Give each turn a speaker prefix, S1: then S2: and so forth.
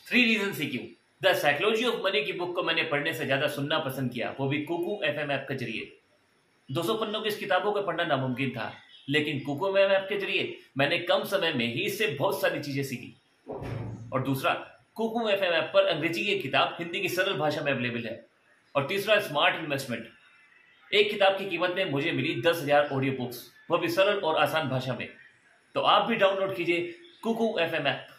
S1: 3 reason से क्यों। The psychology of money की बुक को मैंने पढ़ने से ज्यादा सुनना पसंद किया, वो भी कुकू एफएम ऐप के जरिए। 200 पन्नों की इस किताबों को पढ़ना नामुमकिन था, लेकिन कुकू एफएम ऐप के जरिए मैंने कम समय में ही इससे बहुत सारी चीजें सीखी। और दूसरा, कुकू एफएम ऐप पर अंग्रेजी की किताब हिंदी की सरल भाषा में अवेलेबल है। और तीसरा, स्मार्ट इन्वेस्टमेंट। एक किताब की कीमत में मुझे मिली 10,000 ऑडियो बुक्स, वह भी सरल और आसान भाषा में। तो आप भी डाउनलोड कीजिए कुकू एफएम ऐप।